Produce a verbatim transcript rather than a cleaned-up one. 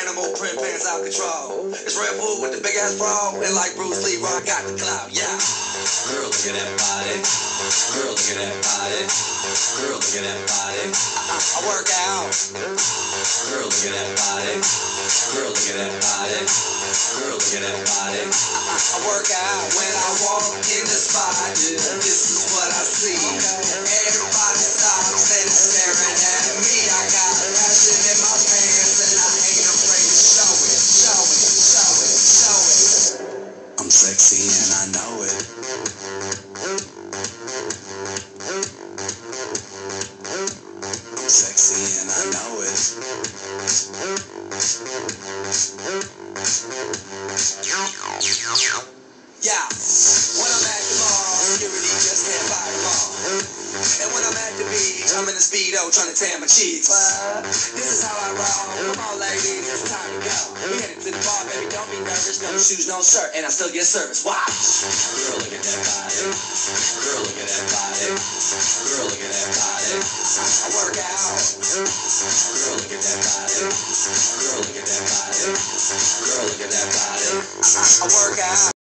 animal, print pants out control. It's Red Bull with the big ass bra, and like Bruce Lee, I got the clout, yeah. Girl, look at that body. Girl, look at that body. Girl, look at that body. I, I work out. Girl, look at that body. Girl, look at that body. Girl, look at that body. I, I work out when I walk in the spot. This is what I see. Everybody stops and is staring at me. I got passion in my pants and I ain't afraid to show it, show it, show it, show it. I'm sexy and I know it. I'm sexy and I know it. Yeah, when I'm at the mall, security just can't buy them all. And when I'm at the beach, I'm in the Speedo trying to tan my cheeks. But this is how I roll. Come on, ladies, it's time to go. We headed to the bar, baby, don't be nervous. No shoes, no shirt, and I still get service. Watch. Girl, look at that body. Girl, look at that body. Girl, look at that body. I work out. Girl, look at that body. Girl, look at that body. Girl, look at that body. I, I work out.